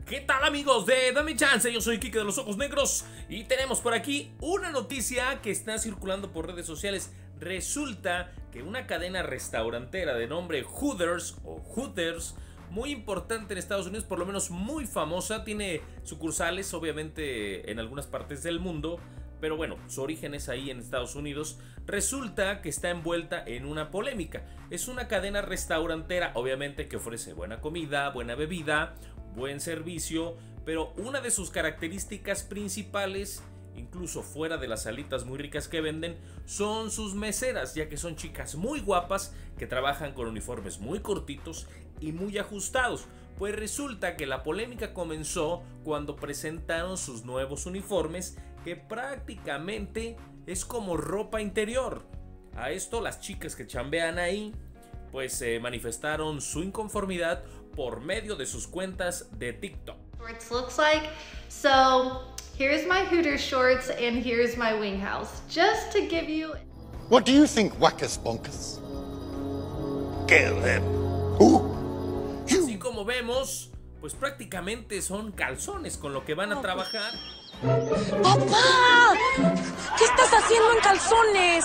¿Qué tal, amigos de Dame Chance? Yo soy Kike de los Ojos Negros y tenemos por aquí una noticia que está circulando por redes sociales. Resulta que una cadena restaurantera de nombre Hooters o Hooters, muy importante en Estados Unidos, por lo menos muy famosa, tiene sucursales obviamente en algunas partes del mundo, pero bueno, su origen es ahí en Estados Unidos. Resulta que está envuelta en una polémica. Es una cadena restaurantera, obviamente, que ofrece buena comida, buena bebida, buen servicio, pero una de sus características principales, incluso fuera de las salitas muy ricas que venden, son sus meseras, ya que son chicas muy guapas que trabajan con uniformes muy cortitos y muy ajustados. Pues resulta que la polémica comenzó cuando presentaron sus nuevos uniformes, que prácticamente es como ropa interior. A esto las chicas que chambean ahí pues manifestaron su inconformidad por medio de sus cuentas de TikTok. Looks like. So here's my Hooters shorts and here's my wing house, just to give you. What do you think, Wackus Bonkus? Kill him. Así como vemos, pues prácticamente son calzones con lo que van a trabajar. ¡Papá! ¿Qué estás haciendo en calzones?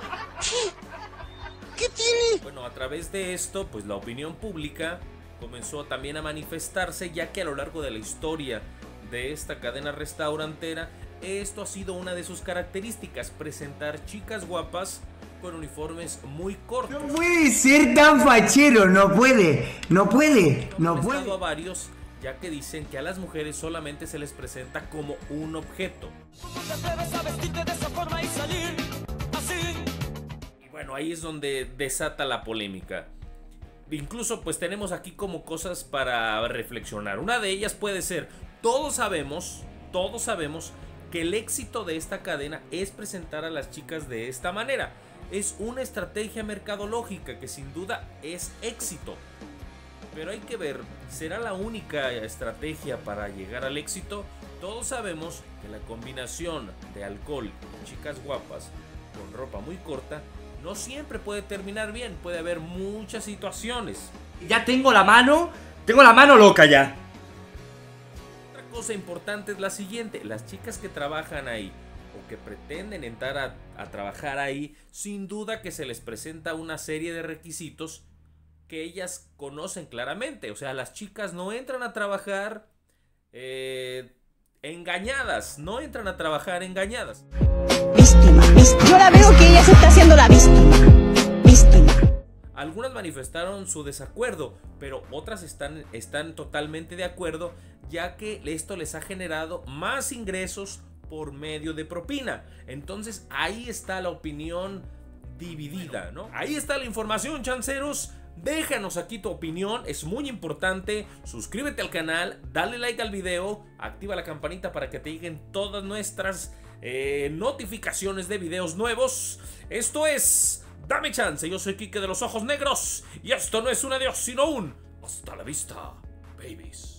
¿Qué tiene? Bueno, a través de esto, pues la opinión pública comenzó también a manifestarse, ya que a lo largo de la historia de esta cadena restaurantera, esto ha sido una de sus características: presentar chicas guapas con uniformes muy cortos. No puede ser tan fachero, no puede. A varios, ya que dicen que a las mujeres solamente se les presenta como un objeto. Y bueno, ahí es donde desata la polémica. Incluso pues tenemos aquí como cosas para reflexionar. Una de ellas puede ser: todos sabemos que el éxito de esta cadena es presentar a las chicas de esta manera. Es una estrategia mercadológica que sin duda es éxito. Pero hay que ver, ¿será la única estrategia para llegar al éxito? Todos sabemos que la combinación de alcohol y chicas guapas con ropa muy corta no siempre puede terminar bien. Puede haber muchas situaciones. Ya tengo la mano loca ya. Otra cosa importante es la siguiente: las chicas que trabajan ahí o que pretenden entrar a trabajar ahí, sin duda que se les presenta una serie de requisitos que ellas conocen claramente. O sea, las chicas no entran a trabajar engañadas, no entran a trabajar engañadas. Víctima. Yo la veo que ella se está haciendo la víctima. Algunas manifestaron su desacuerdo, pero otras están totalmente de acuerdo, ya que esto les ha generado más ingresos por medio de propina. Entonces ahí está la opinión dividida, ¿no? Ahí está la información, chanceros. Déjanos aquí tu opinión, es muy importante. Suscríbete al canal, dale like al video, activa la campanita para que te lleguen todas nuestras notificaciones de videos nuevos. Esto es Dame Chance, yo soy Kike de los Ojos Negros y esto no es un adiós sino un hasta la vista, babies.